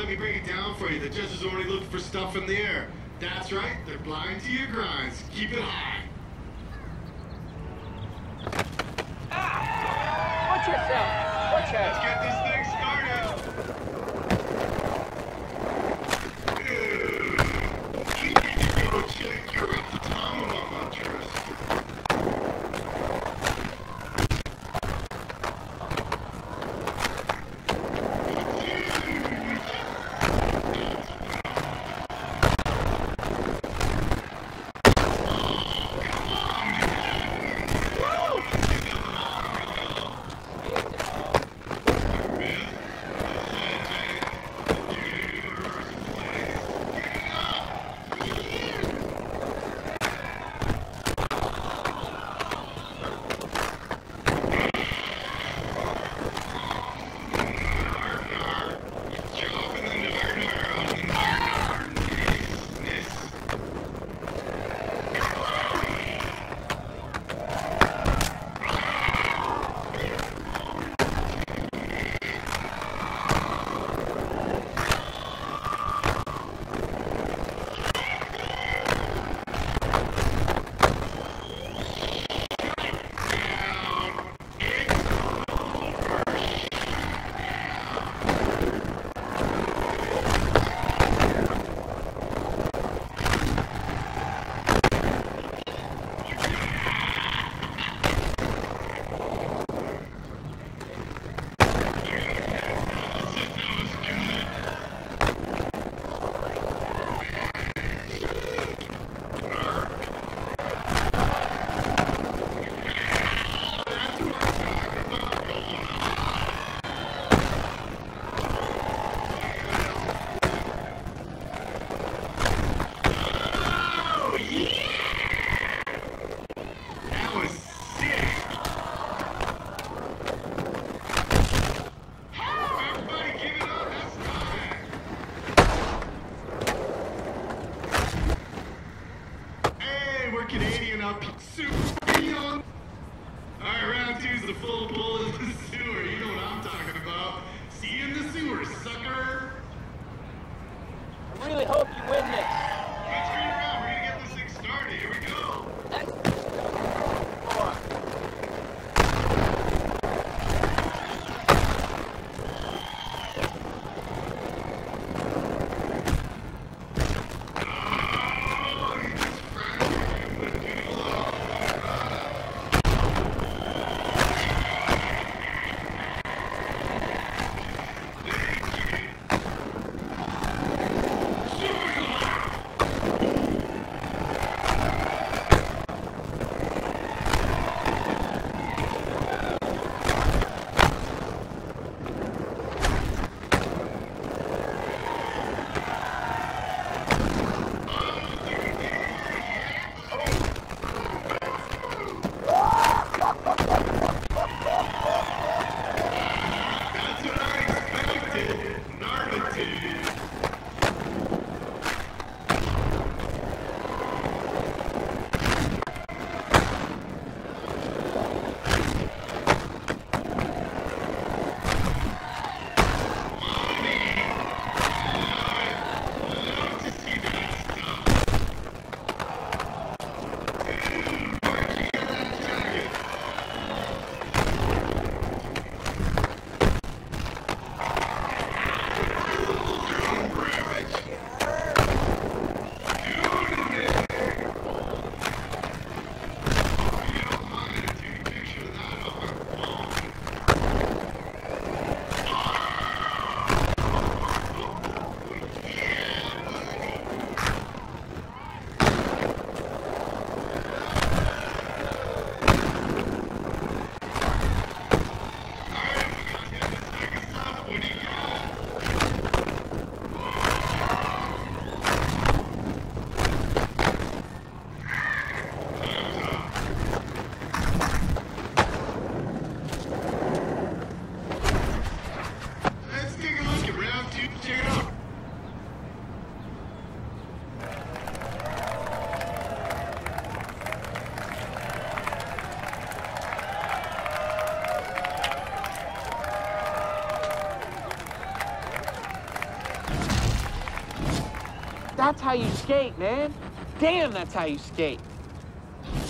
me break it down for you. The judges are only looking for stuff in the air. That's right, they're blind to your grinds. Keep it high. Watch yourself. Watch out. Let's get this thing started. You need to go check your Optima mattress. Canadian up super young. Alright, round two's the full pull in the sewer. You know what I'm talking about. See you in the sewer, sucker. I really hope you win this. Let's screw around. We're gonna get this thing started. Here we go. Come on. Super That's how you skate, man. Damn, that's how you skate.